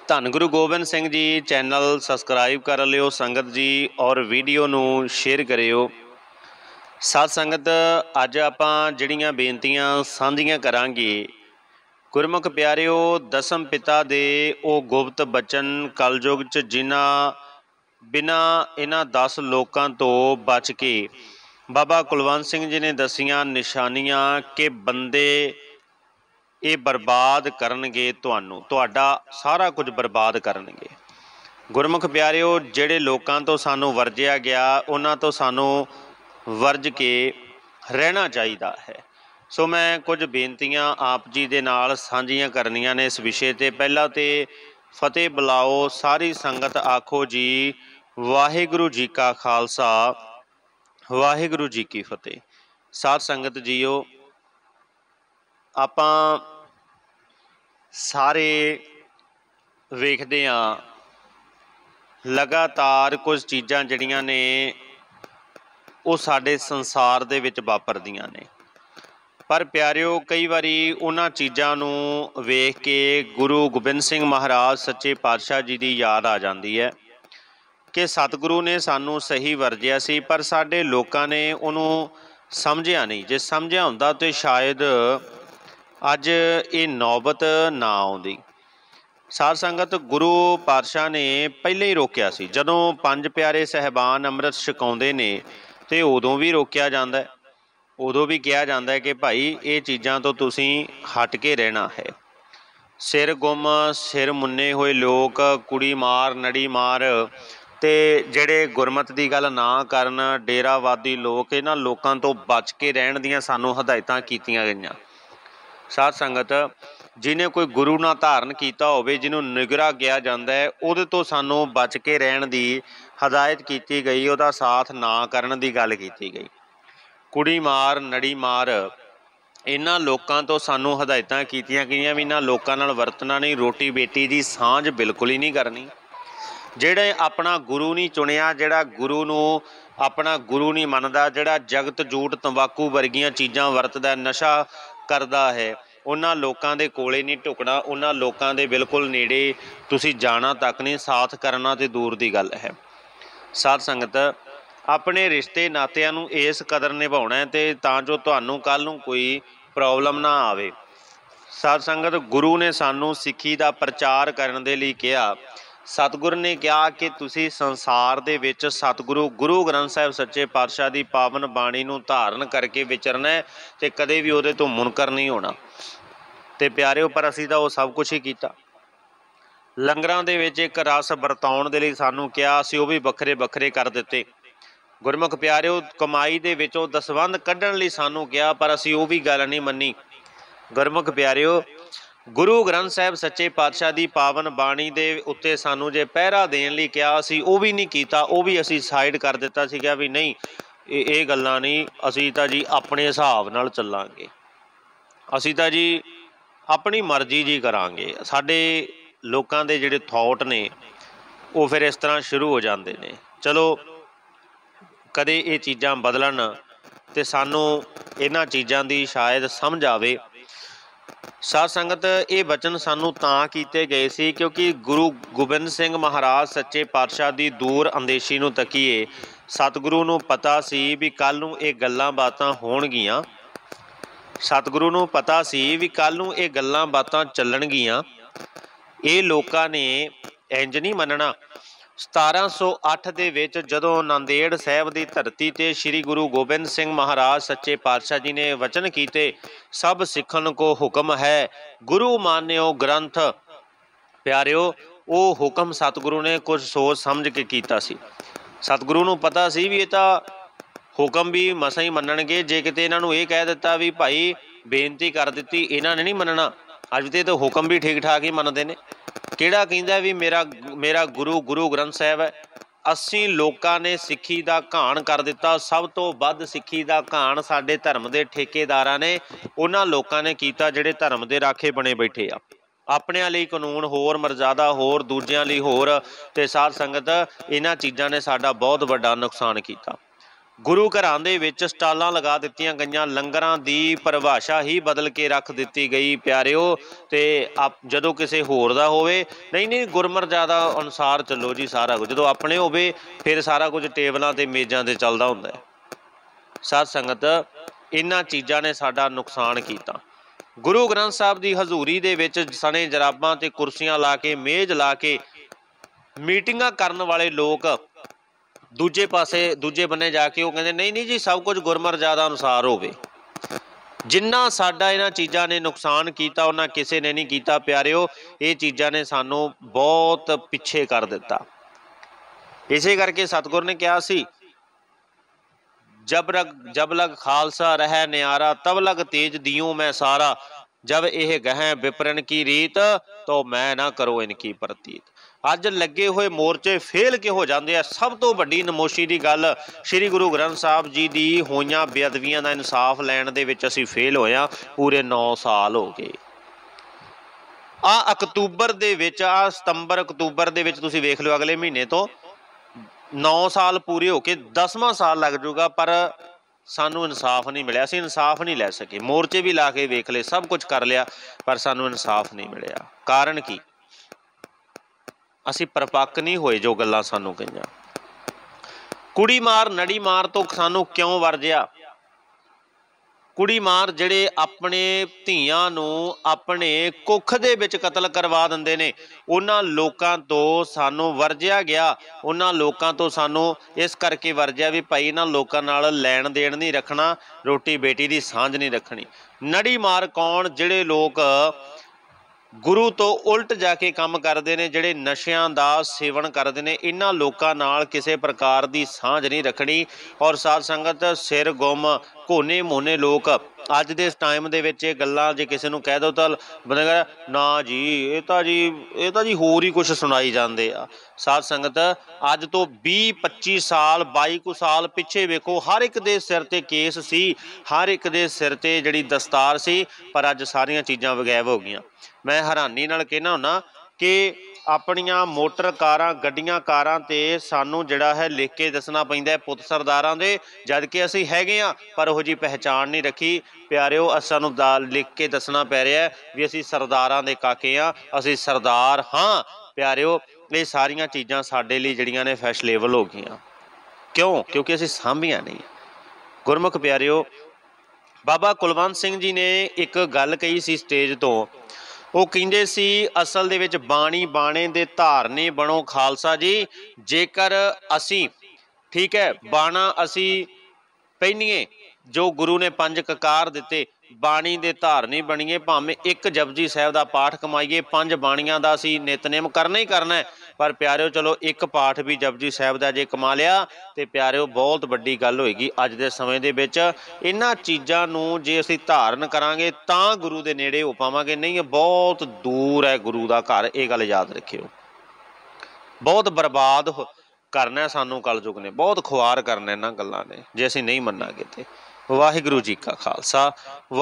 ਧੰਨ Guru Gobind Singh ji channel subscribe कर लियो संगत जी और वीडियो नू शेयर करियो। साध संगत अज आपां जिहड़ियां बेनतियां सांझियां करांगे गुरमुख प्यारिओ दसम पिता दे ओ गुप्त बचन कलयुग च जिन्हां बिना इन्हां 10 लोकां तो बच के बाबा कुलवंत सिंह जी ने दसियां निशानियां कि बंदे ये बर्बाद करनगे, तुहाडा सारा कुछ बर्बाद करनगे। गुरमुख प्यारिओ जिहड़े लोकां तो सानू वरजिया गया उन्हां तो सानू वरज के रहना चाहिदा है। सो मैं कुछ बेनतियां आप जी दे नाल सांझियां करनियां ने इस विषय ते। पहला ते फतेह बुलाओ सारी संगत आखो जी वाहिगुरू जी का खालसा वाहिगुरू जी की फतेह। साध संगत जीओ आपां ਸਾਰੇ ਵੇਖਦੇ ਹਾਂ ਲਗਾਤਾਰ ਕੁਝ ਚੀਜ਼ਾਂ ਜਿਹੜੀਆਂ ਨੇ ਉਹ ਸਾਡੇ ਸੰਸਾਰ ਦੇ ਵਿੱਚ ਵਾਪਰਦੀਆਂ ਨੇ, ਪਰ ਪਿਆਰਿਓ ਕਈ ਵਾਰੀ ਉਹਨਾਂ ਚੀਜ਼ਾਂ ਨੂੰ ਵੇਖ ਕੇ ਗੁਰੂ ਗੋਬਿੰਦ ਸਿੰਘ ਮਹਾਰਾਜ ਸੱਚੇ ਪਾਤਸ਼ਾਹ ਜੀ ਦੀ ਯਾਦ ਆ ਜਾਂਦੀ ਹੈ ਕਿ ਸਤਿਗੁਰੂ ਨੇ ਸਾਨੂੰ ਸਹੀ ਵਰਜਿਆ ਸੀ, ਪਰ ਸਾਡੇ ਲੋਕਾਂ ਨੇ ਉਹਨੂੰ ਸਮਝਿਆ ਨਹੀਂ। ਜੇ ਸਮਝਿਆ ਹੁੰਦਾ ਤਾਂ ਸ਼ਾਇਦ ਅੱਜ ਇਹ ਨੌਬਤ ਨਾ ਆਉਂਦੀ। ਸਾਧ ਸੰਗਤ ਗੁਰੂ ਪਾਤਸ਼ਾਹ ਨੇ ਪਹਿਲਾਂ ਹੀ ਰੋਕਿਆ ਸੀ। ਜਦੋਂ ਪੰਜ ਪਿਆਰੇ ਸਾਹਿਬਾਨ ਅੰਮ੍ਰਿਤ ਛਕਾਉਂਦੇ ਨੇ ਤੇ ਉਦੋਂ ਵੀ ਰੋਕਿਆ ਜਾਂਦਾ ਹੈ, ਉਦੋਂ ਵੀ ਕਿਹਾ ਜਾਂਦਾ ਹੈ ਕਿ ਭਾਈ ਇਹ ਚੀਜ਼ਾਂ ਤੋਂ ਤੁਸੀਂ ਹਟ ਕੇ ਰਹਿਣਾ ਹੈ। ਸਿਰ ਗੁੰਮ ਸਿਰ ਮੁੰਨੇ ਹੋਏ ਲੋਕ, ਕੁੜੀ ਮਾਰ ਨੜੀ ਮਾਰ ਤੇ ਜਿਹੜੇ ਗੁਰਮਤ ਦੀ ਗੱਲ ਨਾ ਕਰਨ ਡੇਰਾਵਾਦੀ ਲੋਕ, ਇਹਨਾਂ ਲੋਕਾਂ ਤੋਂ ਬਚ ਕੇ ਰਹਿਣ ਦੀਆਂ ਸਾਨੂੰ ਹਦਾਇਤਾਂ ਕੀਤੀਆਂ ਗਈਆਂ। ਸਾਧ ਸੰਗਤ ਜਿਹਨੇ ਕੋਈ ਗੁਰੂ ਨਾ ਧਾਰਨ ਕੀਤਾ ਹੋਵੇ, ਜਿਹਨੂੰ ਨਿਗਰਾ ਕਿਹਾ ਜਾਂਦਾ ਹੈ, ਉਹਦੇ ਤੋਂ ਸਾਨੂੰ ਬਚ ਕੇ ਰਹਿਣ ਦੀ ਹਦਾਇਤ ਕੀਤੀ ਗਈ, ਉਹਦਾ ਸਾਥ ਨਾ ਕਰਨ ਦੀ ਗੱਲ ਕੀਤੀ ਗਈ। ਕੁੜੀ ਮਾਰ ਨੜੀ ਮਾਰ ਇਹਨਾਂ ਲੋਕਾਂ ਤੋਂ ਸਾਨੂੰ ਹਦਾਇਤਾਂ ਕੀਤੀਆਂ ਗਈਆਂ ਵੀ ਇਹਨਾਂ ਲੋਕਾਂ ਨਾਲ ਵਰਤਣਾ ਨਹੀਂ, ਰੋਟੀ ਬੇਟੀ ਦੀ ਸਾਂਝ ਬਿਲਕੁਲ ਹੀ ਨਹੀਂ ਕਰਨੀ। ਜਿਹੜੇ ਆਪਣਾ ਗੁਰੂ ਨਹੀਂ ਚੁਣਿਆ, ਜਿਹੜਾ ਗੁਰੂ ਨੂੰ ਆਪਣਾ ਗੁਰੂ ਨਹੀਂ ਮੰਨਦਾ, ਜਿਹੜਾ ਜਗਤ ਜੂਟ ਤੰਬਾਕੂ ਵਰਗੀਆਂ ਚੀਜ਼ਾਂ ਵਰਤਦਾ, ਨਸ਼ਾ ਕਰਦਾ ਹੈ, ਉਹਨਾਂ ਲੋਕਾਂ ਦੇ ਕੋਲੇ ਨਹੀਂ ਢੁਕਣਾ, ਉਹਨਾਂ ਲੋਕਾਂ ਦੇ ਬਿਲਕੁਲ ਨੇੜੇ ਤੁਸੀਂ ਜਾਣਾ ਤੱਕ ਨਹੀਂ, ਸਾਥ ਕਰਨਾ ਤੇ ਦੂਰ ਦੀ ਗੱਲ ਹੈ। ਸਾਧ ਸੰਗਤ ਆਪਣੇ ਰਿਸ਼ਤੇ ਨਾਤਿਆਂ ਨੂੰ ਇਸ ਕਦਰ ਨਿਭਾਉਣਾ ਤੇ ਤਾਂ ਜੋ ਤੁਹਾਨੂੰ ਕੱਲ੍ਹ ਨੂੰ ਕੋਈ ਪ੍ਰੋਬਲਮ ਨਾ ਆਵੇ। ਸਾਧ ਸੰਗਤ ਗੁਰੂ ਨੇ ਸਾਨੂੰ ਸਿੱਖੀ ਦਾ ਪ੍ਰਚਾਰ ਕਰਨ ਦੇ ਲਈ ਕਿਹਾ। ਸਤਿਗੁਰ ਨੇ ਕਿਹਾ ਕਿ ਤੁਸੀਂ ਸੰਸਾਰ ਦੇ ਵਿੱਚ ਸਤਿਗੁਰੂ ਗੁਰੂ ਗ੍ਰੰਥ ਸਾਹਿਬ ਸੱਚੇ ਪਾਤਸ਼ਾਹ ਦੀ ਪਾਵਨ ਬਾਣੀ ਨੂੰ ਧਾਰਨ ਕਰਕੇ ਵਿਚਰਨਾ ਹੈ ਤੇ ਕਦੇ ਵੀ ਉਹਦੇ ਤੋਂ ਮੁਨਕਰ ਨਹੀਂ ਹੋਣਾ। ਤੇ ਪਿਆਰਿਓ ਪਰ ਅਸੀਂ ਤਾਂ ਉਹ ਸਭ ਕੁਛ ਹੀ ਕੀਤਾ। ਲੰਗਰਾਂ ਦੇ ਵਿੱਚ ਇੱਕ ਰਸ ਵਰਤਾਉਣ ਦੇ ਲਈ ਸਾਨੂੰ ਕਿਹਾ, ਅਸੀਂ ਉਹ ਵੀ ਵੱਖਰੇ ਵੱਖਰੇ ਕਰ ਦਿੱਤੇ। ਗੁਰਮੁਖ ਪਿਆਰਿਓ ਕਮਾਈ ਦੇ ਵਿੱਚੋਂ ਦਸਵੰਧ ਕੱਢਣ ਲਈ ਸਾਨੂੰ ਕਿਹਾ, ਪਰ ਅਸੀਂ ਉਹ ਵੀ ਗੱਲ ਨਹੀਂ ਮੰਨੀ। ਗੁਰਮੁਖ ਪਿਆਰਿਓ ਗੁਰੂ ਗ੍ਰੰਥ ਸਾਹਿਬ ਸੱਚੇ ਪਾਤਸ਼ਾਹ ਦੀ ਪਾਵਨ ਬਾਣੀ ਦੇ ਉੱਤੇ ਸਾਨੂੰ ਜੇ ਪਹਿਰਾ ਦੇਣ ਲਈ ਕਿਹਾ, ਅਸੀਂ ਉਹ ਵੀ ਨਹੀਂ ਕੀਤਾ, ਉਹ ਵੀ ਅਸੀਂ ਸਾਈਡ ਕਰ ਦਿੱਤਾ ਸੀਗਾ ਵੀ ਨਹੀਂ ਇਹ ਗੱਲਾਂ ਨਹੀਂ, ਅਸੀਂ ਤਾਂ ਜੀ ਆਪਣੇ ਹਿਸਾਬ ਨਾਲ ਚੱਲਾਂਗੇ, ਅਸੀਂ ਤਾਂ ਜੀ ਆਪਣੀ ਮਰਜ਼ੀ ਜੀ ਕਰਾਂਗੇ। ਸਾਡੇ ਲੋਕਾਂ ਦੇ ਜਿਹੜੇ ਥੋਟ ਨੇ ਉਹ ਫਿਰ ਇਸ ਤਰ੍ਹਾਂ ਸ਼ੁਰੂ ਹੋ ਜਾਂਦੇ ਨੇ। ਚਲੋ ਕਦੇ ਇਹ ਚੀਜ਼ਾਂ ਬਦਲਣ ਤੇ ਸਾਨੂੰ ਇਹਨਾਂ ਚੀਜ਼ਾਂ ਦੀ ਸ਼ਾਇਦ ਸਮਝ ਆਵੇ। ਸਾਧ ਸੰਗਤ ਇਹ ਬਚਨ ਸਾਨੂੰ ਤਾਂ ਕੀਤੇ ਗਏ ਸੀ ਕਿਉਂਕਿ ਗੁਰੂ ਗੋਬਿੰਦ ਸਿੰਘ ਮਹਾਰਾਜ ਸੱਚੇ ਪਾਤਸ਼ਾਹ ਦੀ ਦੂਰ ਅੰਦੇਸ਼ੀ ਨੂੰ ਤੱਕੀਏ। ਸਤਿਗੁਰੂ ਨੂੰ ਪਤਾ ਸੀ ਵੀ ਕੱਲ੍ਹ ਨੂੰ ਇਹ ਗੱਲਾਂ ਬਾਤਾਂ ਹੋਣਗੀਆਂ, ਸਤਿਗੁਰੂ ਨੂੰ ਪਤਾ ਸੀ ਵੀ ਕੱਲ੍ਹ ਨੂੰ ਇਹ ਗੱਲਾਂ ਬਾਤਾਂ ਚੱਲਣਗੀਆਂ। ਇਹ ਲੋਕਾਂ ਨੇ ਇੰਝ ਨਹੀਂ ਮੰਨਣਾ। 1708 ਦੇ ਵਿੱਚ ਜਦੋਂ ਨਾਂਦੇੜ ਸਾਹਿਬ ਦੀ ਧਰਤੀ 'ਤੇ ਸ਼੍ਰੀ ਗੁਰੂ ਗੋਬਿੰਦ ਸਿੰਘ ਮਹਾਰਾਜ ਸੱਚੇ ਪਾਤਸ਼ਾਹ ਜੀ ਨੇ ਵਚਨ ਕੀਤੇ, ਸਭ ਸਿੱਖਣ ਕੋ ਹੁਕਮ ਹੈ ਗੁਰੂ ਮਾਨਿਓ ਗ੍ਰੰਥ। ਪਿਆਰਿਓ ਉਹ ਹੁਕਮ ਸਤਿਗੁਰੂ ਨੇ ਕੁਝ ਸੋਚ ਸਮਝ ਕੇ ਕੀਤਾ ਸੀ। ਸਤਿਗੁਰੂ ਨੂੰ ਪਤਾ ਸੀ ਵੀ ਇਹ ਤਾਂ ਹੁਕਮ ਵੀ ਮਸਾਂ ਹੀ ਮੰਨਣਗੇ। ਜੇ ਕਿਤੇ ਇਹਨਾਂ ਨੂੰ ਇਹ ਕਹਿ ਦਿੱਤਾ ਵੀ ਭਾਈ ਬੇਨਤੀ ਕਰ ਦਿੱਤੀ, ਇਹਨਾਂ ਨੇ ਨਹੀਂ ਮੰਨਣਾ। ਅੱਜ ਤੇ ਤਾਂ ਹੁਕਮ ਵੀ ਠੀਕ ਠਾਕ ਹੀ ਮੰਨਦੇ ਨੇ। ਕਿਹੜਾ ਕਹਿੰਦਾ ਵੀ ਮੇਰਾ ਗੁਰੂ ਗ੍ਰੰਥ ਸਾਹਿਬ ਹੈ। 80 ਲੋਕਾਂ ਨੇ ਸਿੱਖੀ ਦਾ ਘਾਣ ਕਰ ਦਿੱਤਾ। ਸਭ ਤੋਂ ਵੱਧ ਸਿੱਖੀ ਦਾ ਘਾਣ ਸਾਡੇ ਧਰਮ ਦੇ ਠੇਕੇਦਾਰਾਂ ਨੇ, ਉਹਨਾਂ ਲੋਕਾਂ ਨੇ ਕੀਤਾ ਜਿਹੜੇ ਧਰਮ ਦੇ ਰਾਖੇ ਬਣੇ ਬੈਠੇ ਆ। ਆਪਣਿਆਂ ਲਈ ਕਾਨੂੰਨ ਹੋਰ, ਮਰਜ਼ਾਦਾ ਹੋਰ, ਦੂਜਿਆਂ ਲਈ ਹੋਰ। ਤੇ ਸਾਧ ਸੰਗਤ ਇਹਨਾਂ ਚੀਜ਼ਾਂ ਨੇ ਸਾਡਾ ਬਹੁਤ ਵੱਡਾ ਨੁਕਸਾਨ ਕੀਤਾ। ਗੁਰੂ ਘਰਾਂ ਦੇ ਵਿੱਚ ਸਟਾਲਾਂ ਲਗਾ ਦਿੱਤੀਆਂ ਗਈਆਂ, ਲੰਗਰਾਂ ਦੀ ਪਰਿਭਾਸ਼ਾ ਹੀ ਬਦਲ ਕੇ ਰੱਖ ਦਿੱਤੀ ਗਈ ਪਿਆਰਿਓ। ਤੇ ਜਦੋਂ ਕਿਸੇ ਹੋਰ ਦਾ ਹੋਵੇ, ਨਹੀਂ ਗੁਰਮਰਜ਼ਾਦਾ ਅਨੁਸਾਰ ਚੱਲੋ ਜੀ ਸਾਰਾ ਕੁਝ। ਜਦੋਂ ਆਪਣੇ ਹੋਵੇ ਫਿਰ ਸਾਰਾ ਕੁਝ ਟੇਬਲਾਂ ਤੇ ਮੇਜ਼ਾਂ ਤੇ ਚੱਲਦਾ ਹੁੰਦਾ ਹੈ। ਸਾਧ ਸੰਗਤ, ਇਹਨਾਂ ਚੀਜ਼ਾਂ ਨੇ ਸਾਡਾ ਨੁਕਸਾਨ ਕੀਤਾ। ਗੁਰੂ ਗ੍ਰੰਥ ਸਾਹਿਬ ਦੀ ਹਜ਼ੂਰੀ ਦੇ ਵਿੱਚ ਸਣੇ ਜਰਾਬਾਂ ਤੇ ਕੁਰਸੀਆਂ ਲਾ ਕੇ, ਮੇਜ਼ ਲਾ ਕੇ ਮੀਟਿੰਗਾਂ ਕਰਨ ਵਾਲੇ ਲੋਕ ਦੂਜੇ ਪਾਸੇ ਦੂਜੇ ਬੰਨੇ ਜਾ ਕੇ ਉਹ ਕਹਿੰਦੇ ਨਹੀਂ ਜੀ ਸਭ ਕੁਝ ਗੁਰਮਰਜ਼ਾਦਾ ਅਨੁਸਾਰ ਹੋਵੇ। ਜਿੰਨਾ ਸਾਡਾ ਇਹਨਾਂ ਚੀਜ਼ਾਂ ਨੇ ਨੁਕਸਾਨ ਕੀਤਾ ਉਹਨਾਂ ਕਿਸੇ ਨੇ ਨਹੀਂ ਕੀਤਾ ਪਿਆਰਿਓ। ਇਹ ਚੀਜ਼ਾਂ ਨੇ ਸਾਨੂੰ ਬਹੁਤ ਪਿੱਛੇ ਕਰ ਦਿੱਤਾ। ਇਸੇ ਕਰਕੇ ਸਤਿਗੁਰ ਨੇ ਕਿਹਾ ਸੀ, जब लग खालसा रह न्यारा तब लग तेज दियूं मैं सारा, जब यह गहें विपरन की रीत तो मैं ना करो इनकी प्रतीत। ਅੱਜ ਲੱਗੇ ਹੋਏ ਮੋਰਚੇ ਫੇਲ ਕਿਹੋ ਜਾਂਦੇ ਆ। ਸਭ ਤੋਂ ਵੱਡੀ ਨਮੋਸ਼ੀ ਦੀ ਗੱਲ, ਸ਼੍ਰੀ ਗੁਰੂ ਗ੍ਰੰਥ ਸਾਹਿਬ ਜੀ ਦੀ ਹੋਈਆਂ ਬੇਅਦਬੀਆਂ ਦਾ ਇਨਸਾਫ ਲੈਣ ਦੇ ਵਿੱਚ ਅਸੀਂ ਫੇਲ ਹੋਏ ਹਾਂ। ਪੂਰੇ 9 ਸਾਲ ਹੋ ਗਏ। ਅਕਤੂਬਰ ਦੇ ਵਿੱਚ, ਸਤੰਬਰ ਅਕਤੂਬਰ ਦੇ ਵਿੱਚ ਤੁਸੀਂ ਵੇਖ ਲਿਓ, ਅਗਲੇ ਮਹੀਨੇ ਤੋਂ 9 ਸਾਲ ਪੂਰੇ ਹੋ ਕੇ 10ਵਾਂ ਸਾਲ ਲੱਗ ਜਾਊਗਾ, ਪਰ ਸਾਨੂੰ ਇਨਸਾਫ ਨਹੀਂ ਮਿਲਿਆ। ਅਸੀਂ ਇਨਸਾਫ ਨਹੀਂ ਲੈ ਸਕੇ। ਮੋਰਚੇ ਵੀ ਲਾ ਕੇ ਵੇਖ ਲਏ, ਸਭ ਕੁਝ ਕਰ ਲਿਆ, ਪਰ ਸਾਨੂੰ ਇਨਸਾਫ ਨਹੀਂ ਮਿਲਿਆ। ਕਾਰਨ ਕੀ? ਅਸੀਂ ਪਰਪੱਕ ਨਹੀਂ ਹੋਏ ਜੋ ਗੱਲਾਂ ਸਾਨੂੰ ਕਹੀਆਂ। ਕੁੜੀ ਮਾਰ ਨੜੀ ਮਾਰ ਤੋਂ ਸਾਨੂੰ ਕਿਉਂ ਵਰਜਿਆ? ਕੁੜੀ ਮਾਰ ਜਿਹੜੇ ਆਪਣੇ ਧੀਆਂ ਨੂੰ ਆਪਣੇ ਕੁੱਖ ਦੇ ਵਿੱਚ ਕਤਲ ਕਰਵਾ ਦਿੰਦੇ ਨੇ, ਉਹਨਾਂ ਲੋਕਾਂ ਤੋਂ ਸਾਨੂੰ ਵਰਜਿਆ ਗਿਆ। ਉਹਨਾਂ ਲੋਕਾਂ ਤੋਂ ਸਾਨੂੰ ਇਸ ਕਰਕੇ ਵਰਜਿਆ ਵੀ ਭਾਈ ਇਹਨਾਂ ਲੋਕਾਂ ਨਾਲ ਲੈਣ ਦੇਣ ਨਹੀਂ ਰੱਖਣਾ, ਰੋਟੀ ਬੇਟੀ ਦੀ ਸਾਂਝ ਨਹੀਂ ਰੱਖਣੀ। ਨੜੀ ਮਾਰ ਕੌਣ? ਜਿਹੜੇ ਲੋਕ ਗੁਰੂ ਤੋਂ ਉਲਟ ਜਾ ਕੇ ਕੰਮ ਕਰਦੇ ਨੇ, ਜਿਹੜੇ ਨਸ਼ਿਆਂ ਦਾ ਸੇਵਨ ਕਰਦੇ ਨੇ, ਇਹਨਾਂ ਲੋਕਾਂ ਨਾਲ ਕਿਸੇ ਪ੍ਰਕਾਰ ਦੀ ਸਾਂਝ ਨਹੀਂ ਰੱਖਣੀ। ਔਰ ਸਾਧ ਸੰਗਤ, ਸਿਰ ਗੁੰਮ ਕੋਨੇ ਮੋਨੇ ਲੋਕ ਅੱਜ ਦੇ ਟਾਈਮ ਦੇ ਵਿੱਚ ਇਹ ਗੱਲਾਂ ਜੇ ਕਿਸੇ ਨੂੰ ਕਹਿ ਦਿਓ ਤਾਂ ਬੰਦਾ ਕਹਿੰਦਾ ਨਾ ਜੀ ਇਹ ਤਾਂ ਜੀ ਹੋਰ ਹੀ ਕੁਛ ਸੁਣਾਈ ਜਾਂਦੇ ਆ। ਸਾਧ ਸੰਗਤ, ਅੱਜ ਤੋਂ 20-25 ਸਾਲ 22 ਕੁ ਸਾਲ ਪਿੱਛੇ ਵੇਖੋ, ਹਰ ਇੱਕ ਦੇ ਸਿਰ ਤੇ ਕੇਸ ਸੀ, ਹਰ ਇੱਕ ਦੇ ਸਿਰ ਤੇ ਜਿਹੜੀ ਦਸਤਾਰ ਸੀ, ਪਰ ਅੱਜ ਸਾਰੀਆਂ ਚੀਜ਼ਾਂ ਵਗੈਬ ਹੋ ਗਈਆਂ। ਮੈਂ ਹੈਰਾਨੀ ਨਾਲ ਕਹਿਣਾ ਹੁੰਦਾ ਕਿ ਆਪਣੀਆਂ ਮੋਟਰ ਕਾਰਾਂ, ਗੱਡੀਆਂ ਕਾਰਾਂ ਤੇ ਸਾਨੂੰ ਜਿਹੜਾ ਹੈ ਲਿਖ ਕੇ ਦੱਸਣਾ ਪੈਂਦਾ ਪੁੱਤ ਸਰਦਾਰਾਂ ਦੇ, ਜਦ ਕਿ ਅਸੀਂ ਹੈਗੇ ਹਾਂ, ਪਰ ਉਹੋ ਜਿਹੀ ਪਹਿਚਾਣ ਨਹੀਂ ਰੱਖੀ ਪਿਆਰਿਓ। ਸਾਨੂੰ ਲਿਖ ਕੇ ਦੱਸਣਾ ਪੈ ਰਿਹਾ ਵੀ ਅਸੀਂ ਸਰਦਾਰਾਂ ਦੇ ਕਾਕੇ ਹਾਂ, ਅਸੀਂ ਸਰਦਾਰ ਹਾਂ ਪਿਆਰਿਓ। ਇਹ ਸਾਰੀਆਂ ਚੀਜ਼ਾਂ ਸਾਡੇ ਲਈ ਜਿਹੜੀਆਂ ਨੇ ਫੈਸ਼ਨੇਬਲ ਹੋ ਗਈਆਂ। ਕਿਉਂ? ਕਿਉਂਕਿ ਅਸੀਂ ਸਾਂਭੀਆਂ ਨਹੀਂ। ਗੁਰਮੁਖ ਪਿਆਰਿਓ, ਬਾਬਾ ਕੁਲਵੰਤ ਸਿੰਘ ਜੀ ਨੇ ਇੱਕ ਗੱਲ ਕਹੀ ਸੀ ਸਟੇਜ ਤੋਂ। ਉਹ ਕਹਿੰਦੇ ਸੀ, ਅਸਲ ਦੇ ਵਿੱਚ ਬਾਣੀ ਬਾਣੇ ਦੇ ਧਾਰਨੀ ਬਣੋ ਖਾਲਸਾ ਜੀ। ਜੇਕਰ ਅਸੀਂ ਠੀਕ ਹੈ ਬਾਣਾ ਅਸੀਂ ਪਹਿਨੀਏ ਜੋ ਗੁਰੂ ਨੇ 5 ਕਕਾਰ ਦਿੱਤੇ, ਬਾਣੀ ਦੇ ਧਾਰਨੀ ਬਣੀਏ, ਭਾਵੇਂ ਇੱਕ ਜਪਜੀ ਸਾਹਿਬ ਦਾ ਪਾਠ ਕਮਾਈਏ, 5 ਬਾਣੀਆਂ ਦਾ ਅਸੀਂ ਨਿਤਨੇਮ ਕਰਨਾ ਹੀ ਕਰਨਾ। ਪਰ ਪਿਆਰਿਓ ਚਲੋ ਇੱਕ ਪਾਠ ਵੀ ਜਪਜੀ ਸਾਹਿਬ ਦਾ ਜੇ ਕਮਾ ਲਿਆ ਤੇ ਪਿਆਰਿਓ ਬਹੁਤ ਵੱਡੀ ਗੱਲ ਹੋਏਗੀ। ਅੱਜ ਦੇ ਸਮੇਂ ਦੇ ਵਿੱਚ ਇਹਨਾਂ ਚੀਜ਼ਾਂ ਨੂੰ ਜੇ ਅਸੀਂ ਧਾਰਨ ਕਰਾਂਗੇ ਤਾਂ ਗੁਰੂ ਦੇ ਨੇੜੇ ਹੋ ਪਾਵਾਂਗੇ, ਨਹੀਂ ਬਹੁਤ ਦੂਰ ਹੈ ਗੁਰੂ ਦਾ ਘਰ। ਇਹ ਗੱਲ ਯਾਦ ਰੱਖਿਓ। ਬਹੁਤ ਬਰਬਾਦ ਕਰਨਾ ਸਾਨੂੰ ਕਲਯੁਗ ਨੇ, ਬਹੁਤ ਖੁਆਰ ਕਰਨਾ ਇਹਨਾਂ ਗੱਲਾਂ ਨੇ ਜੇ ਅਸੀਂ ਨਹੀਂ ਮੰਨਾਂਗੇ ਤੇ। ਵਾਹਿਗੁਰੂ ਜੀ ਕਾ ਖਾਲਸਾ।